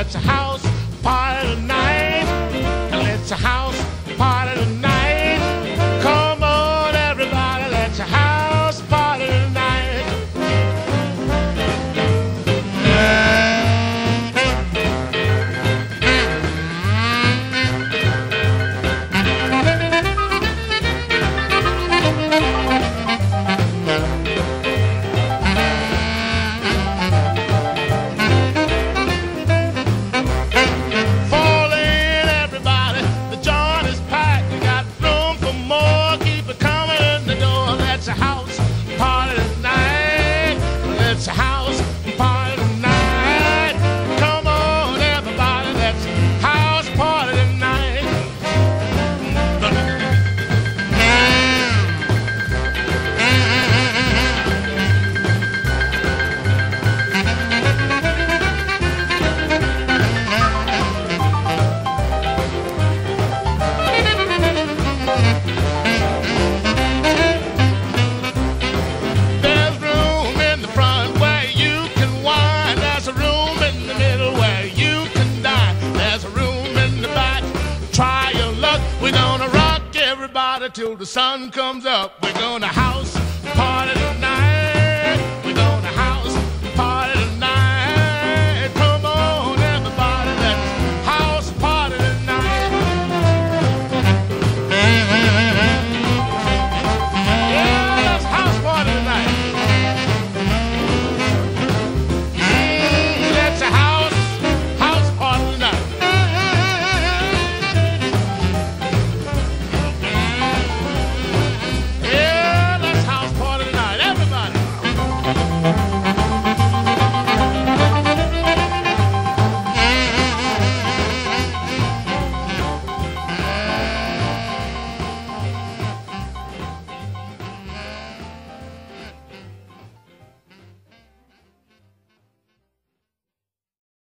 Let's a house party tonight. Let's a house party tonight. Come on, everybody, let's a house party tonight. Fall in, everybody, the joint is packed. You got room for more, keep it coming in the door. Let's a house party tonight. Let's a house party tonight. Come on, everybody, let's house party tonight. There's room in the front where you can wine. There's a room in the middle where you can dine. There's a room in the back. Try your luck. We're gonna rock everybody till the sun comes up. We're gonna house party